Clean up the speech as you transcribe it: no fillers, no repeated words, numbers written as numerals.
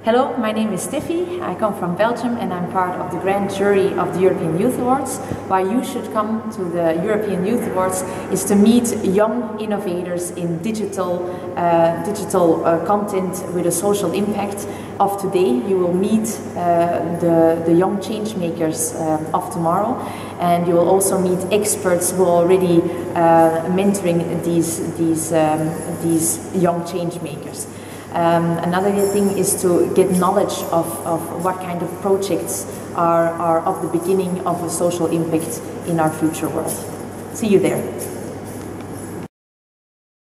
Hello, my name is Steffi. I come from Belgium and I'm part of the grand jury of the European Youth Awards. Why you should come to the European Youth Awards is to meet young innovators in digital content with a social impact. Of today, you will meet the young change makers of tomorrow, and you will also meet experts who are already mentoring these young change makers. Another thing is to get knowledge of what kind of projects are of the beginning of a social impact in our future world. See you there.